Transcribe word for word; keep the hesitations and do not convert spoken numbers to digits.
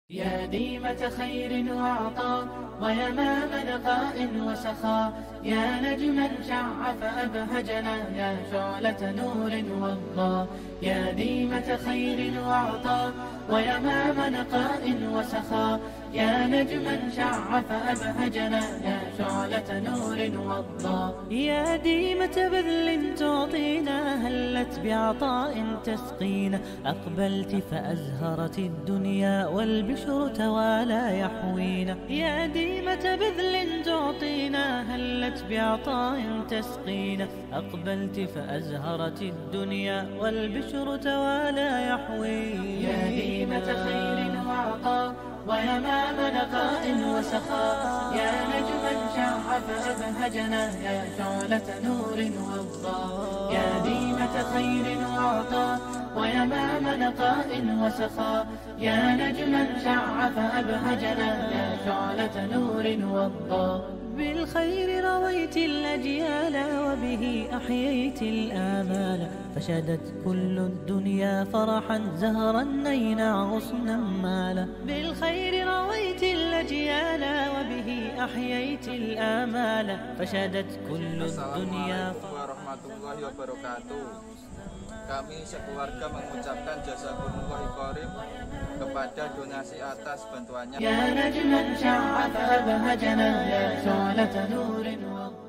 يا ديمة خير وعطاء ويمام نقاء وسخاء، يا نجما شع فأبهجنا، يا شعلة نور وضاء. يا ديمة خير وعطاء ويمام نقاء وسخاء، يا نجما شع فأبهجنا، يا شعلة نور وضاء. يا ديمة بذل تعطينا، هلت بعطاء تسقينا، أقبلت فأزهرت الدنيا والبشر توالى يحوينا. يا ديمة بذل تعطينا، هلت بعطاء تسقينا، أقبلت فأزهرت الدنيا والبشر توالى يحوينا. يا ديمة خير وعطاء ويمام نقاء وسخاء، يا نجما شع فأبهجنا، يا شعلة نور وضاء. يا ديمة خير وعطاء ويمام نقاء وسخاء، يا نجما شع فأبهجنا، يا شعلة نور وضاء. بالخير رويت الأجيال وبه أحييت الآمال، فشدت كل الدنيا فرحا زهرا نينا غصنا مالا. بالخير رويت الأجيال وبه أحييت الآمال، فشدت كل الدنيا. Warahmatullahi wabarakatuh. Kami sekeluarga mengucapkan jazakumullah karim kepada donasi atas bantuannya. Ya najman sya'a fa abhajana, ya syu'lata nurin wa